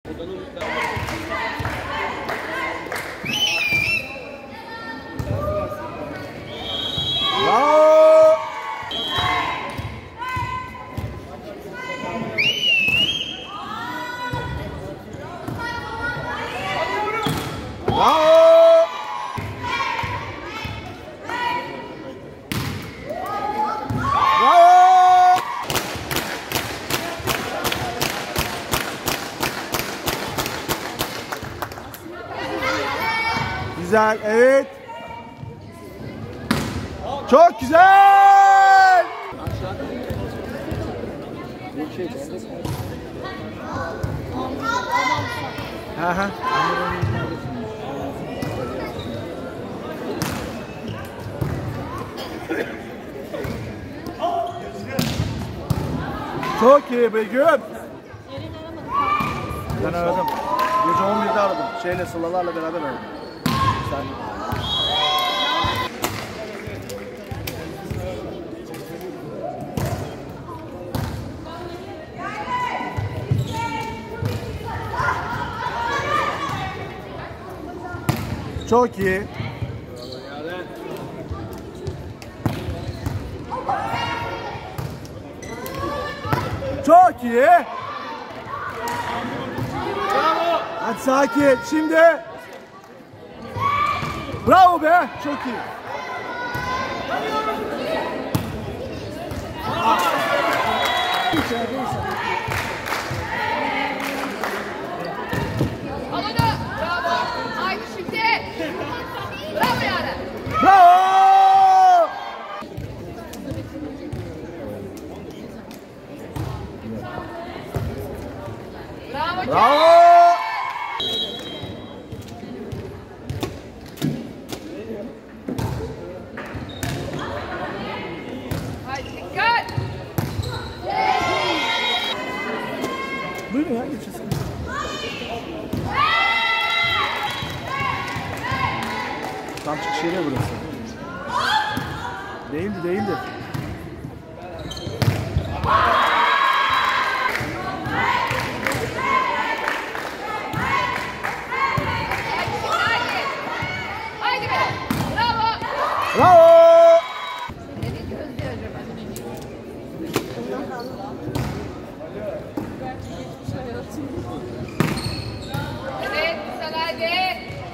Bravo! Bravo! Güzel, evet. Çok güzel. Çok iyi Begüm. Ben aradım. Gece 11'de aradım. Şeyle, Sılalarla beraber aradım. Çok iyi. Çok iyi. Hadi sakin. Şimdi. Bravo be. Çok iyi. Havada. Bravo. Haydi şimdi. Bravo Yaren. Bravo. Bravo. Bravo. Haydi dikkat. Buyurun ya, geçeceğiz. Tam çıkış yeri burası. Değildi. Haydi be. Bravo. Bravo. Evet, sen haydi.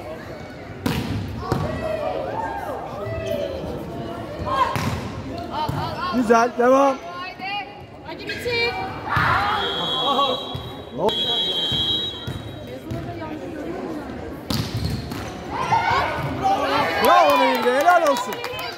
Al. Güzel, devam. Haydi. Hadi bitir. Hop. Bravo Nehir'de, helal olsun.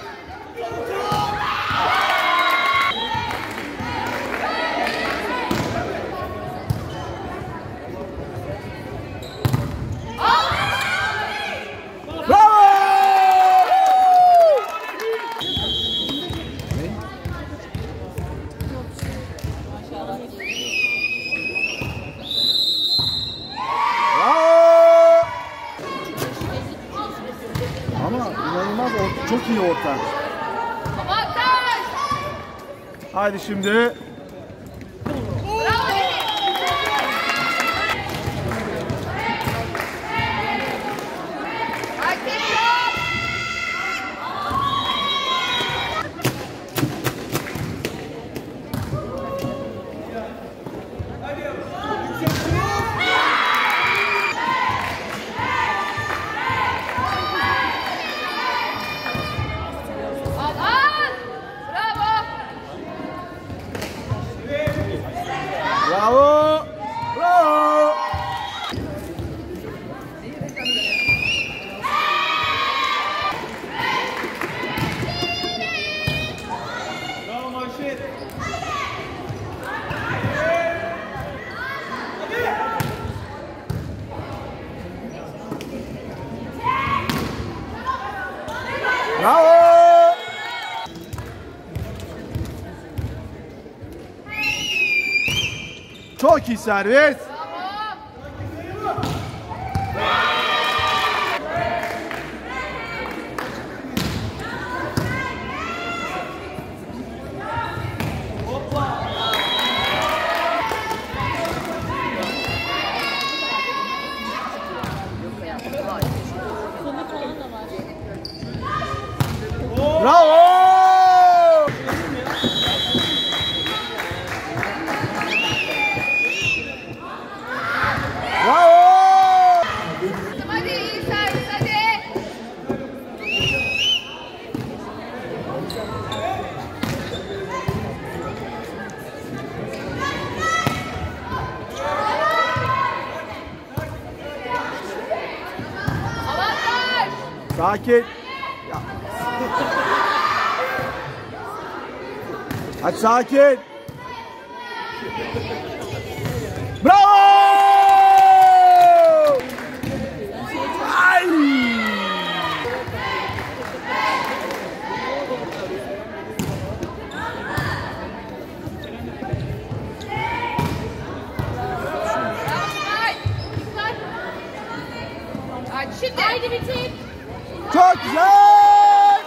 Çok iyi orta. Avantaj. Haydi şimdi. Bravo! Bravo! Bravo Manşet! Bravo! Çok iyi servis. Sakin. Ya. Hadi sakin. Bravo! Ay! Hadi şimdi. Haydi bitir. Çok güzel.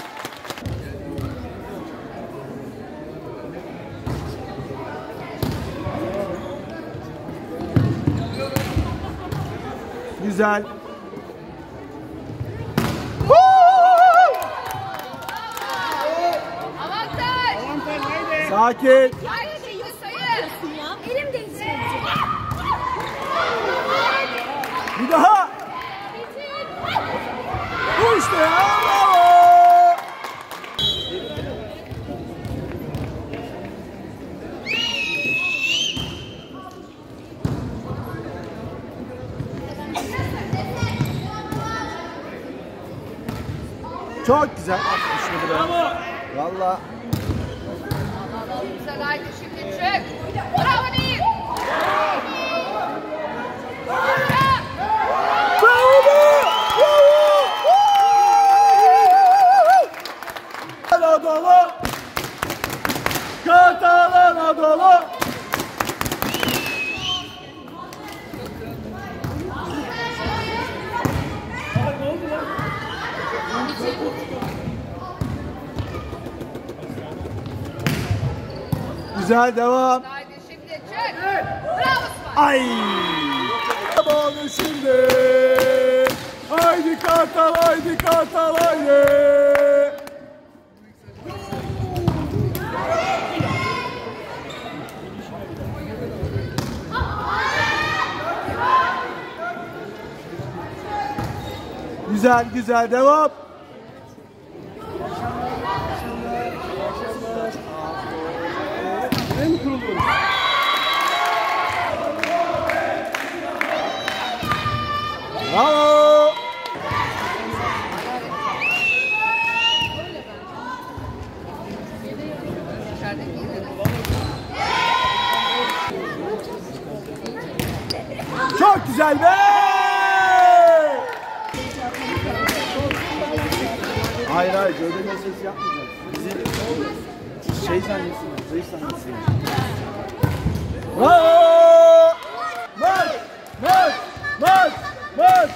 Güzel. Avantaj. Avantaj haydi. Sakin. Haydi şimdi sayı. Elim değsin. Bir daha. Bitir. Bu işte ya. Bravo. Çok güzel. Şunu buraya. Bravo. Valla. Güzel haydi şimdi çık. Bravo Nehir. Anadolu. Kartal Anadolu. Güzel devam. Haydi şimdi çık. Bravo Osman. Ay! Bağlı şimdi. Haydi Kartal, haydi Kartal, haydi. Güzel, güzel devam. Ne mi kuruluyoruz? Bravo. İçerideki yine de. Çok güzel be. Hayır hayır, gövdeme ses yapmayacağız. Bizi şey zannetsin, zayıf zannetsin. Bravo! Maç! Maç! Maç! Maç!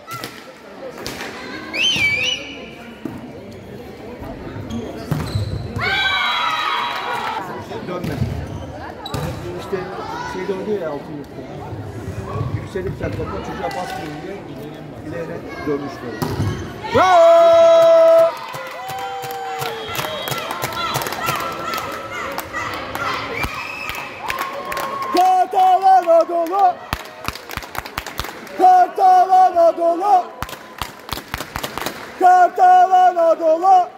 Dönme. İşte şey döndü ya altın yurtta. Yükselirken topa çocuğa basmayın diye bileğine dönmüş böyle. Bravo! Kartal Anadolu! Kartal Anadolu! Kartal Anadolu!